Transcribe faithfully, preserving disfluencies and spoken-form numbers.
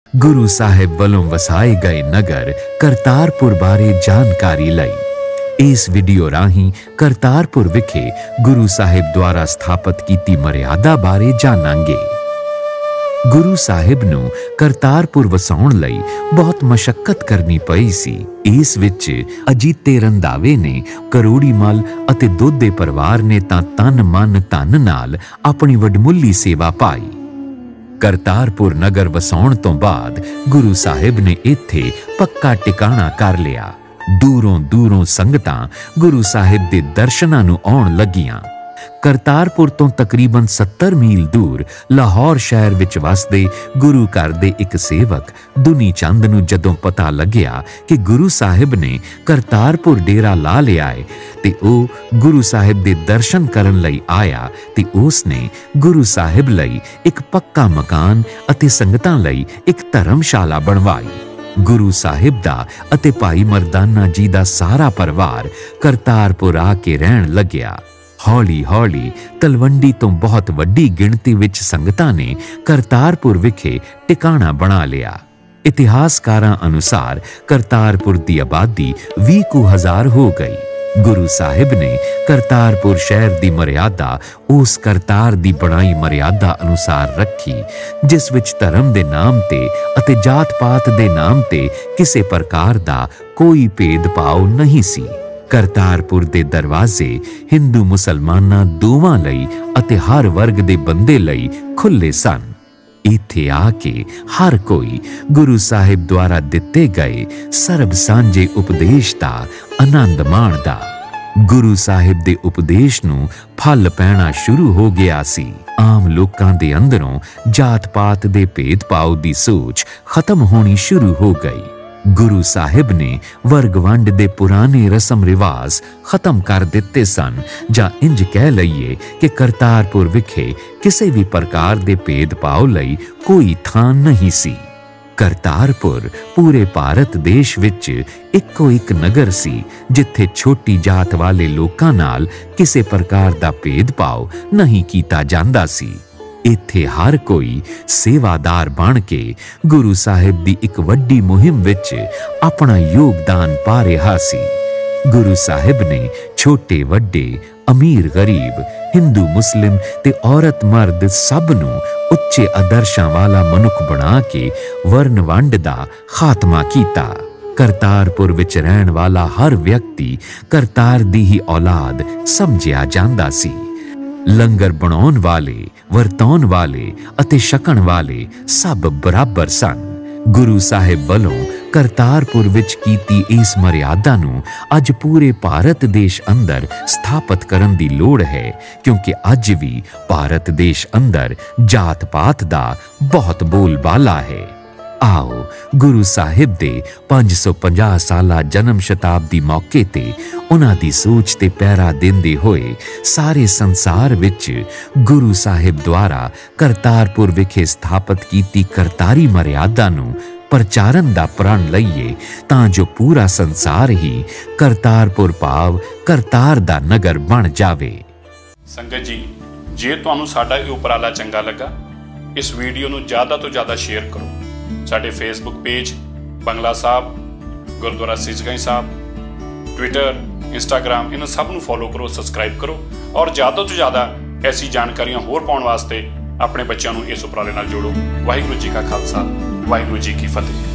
गुरु साहिब वालों वसाए गए नगर करतारपुर बारे जानकारी लई इस वीडियो राही करतारपुर विखे गुरु साहिब द्वारा स्थापित कीती मर्यादा बारे जानांगे। गुरु साहिब नूं करतारपुर वसाउण लई बहुत मशक्कत करनी पई सी। इस विच अजीते रंधावे ने, करोड़ी मल अते दोदे परिवार ने तां तन मन धन नाल अपनी वडमुल्ली सेवा पाई। करतारपुर नगर वसाउण तो बाद गुरु साहिब ने इत्थे पक्का टिकाणा कर लिया। दूरों दूरों संगतां गुरु साहिब दे दर्शनां नूं आउण लगियां। करतारपुर तो तकरीबन सत्तर मील दूर लाहौर शहर विच वसदे गुरु घर दे एक सेवक दुनी चंद नूं जदों पता लग्या कि गुरु साहिब ने करतारपुर डेरा ला लिया है ते ओ गुरु साहिब दे दर्शन करन लई आया ते उसने गुरु साहिब लई एक पक्का मकान अते संगतां लई एक धर्मशाला बनवाई। गुरु साहिब दा अते भाई मरदाना जी दा सारा परिवार करतारपुर आके रहन लग्या। हौली हौली तलवंडी तो बहुत वड्डी गिणती विच संगतां ने करतारपुर विखे टिकाणा बना लिया। इतिहासकारां अनुसार करतारपुर दी आबादी बीस कु हजार हो गई। गुरु साहिब ने करतारपुर शहर दी मर्यादा उस करतार दी बनाई मर्यादा अनुसार रखी जिस विच धर्म दे नाम ते अते जात पात दे नाम ते किसी प्रकार दा कोई भेदभाव नहीं सी। करतारपुर दे दरवाजे हिंदू मुसलमानां दोवां लई अते हर वर्ग दे बंदे लई खुले सन। इत्थे आके हर कोई गुरु साहिब द्वारा दिते गए सर्ब सांझे उपदेश दा आनंद माणदा। गुरु साहिब दे उपदेश नूं फल पैना शुरू हो गया सी। आम लोकां दे अंदरों जात पात दे भेदभाव दी सोच खत्म होनी शुरू हो गई। गुरु साहिब ने वर्ग वंड दे पुराने रस्म रिवाज खत्म कर दिते सन, जां इंज कह लईए कि करतारपुर विखे किसी भी प्रकार दे भेदभाव लई कोई थां नहीं सी। करतारपुर पूरे भारत देश विच इक्को एक नगर सी जिथे छोटी जात वाले लोकां नाल किसी प्रकार दा भेदभाव नहीं कीता जांदा सी। इत्थे हर कोई सेवादार बन के गुरु साहिब दी एक वड्डी मुहिम विच अपना योगदान पा रहा सी। गुरु साहिब ने छोटे वड्डे, अमीर गरीब, हिंदू मुस्लिम ते औरत मर्द सब नूं उच्चे आदर्शां वाला मनुख बना के वर्ण वंड दा खात्मा कीता। करतारपुर विच रहन वाला हर व्यक्ति करतार दी ही औलाद समझिया जांदा सी। लंगर बनाउण वाले, वरताउण वाले अते छकण वाले सब बराबर सन। गुरु साहिब वालों करतारपुर विच कीती इस मर्यादा नूं अज पूरे भारत देश अंदर स्थापित करन दी लोड़ है, क्योंकि अज भी भारत देश अंदर जात पात दा बहुत बोलबाला है। आओ गुरु साहिब दे पांच सौ पचास साला जन्म शताब्दी मौके ते उन्हां दी सोच ते पैरा देंदे होए सारे संसार विच गुरु साहिब द्वारा करतारपुर विखे स्थापित कीती करतारी मर्यादा नूं प्रचारन दा प्रण लईए तां जो पूरा संसार ही करतारपुर भाव करतार दा नगर बन जावे। संगत जी, जे तुहानूं साडा इह उपराला चंगा लगा, इस वीडियो नूं ज़्यादा तो ज़्यादा शेयर करो। साडे फेसबुक पेज बंगला साहब, गुरुद्वारा सिचगाई साहब, ट्विटर, इंस्टाग्राम इन्हां सब नूं फॉलो करो, सबसक्राइब करो और ज़्यादा तो ज़्यादा ऐसी जानकारियां होर पाउण वास्ते अपने बच्चों नूं इस उपराले नाल जोड़ो। वाहिगुरू जी का खालसा, वाहिगुरू जी की फतेह।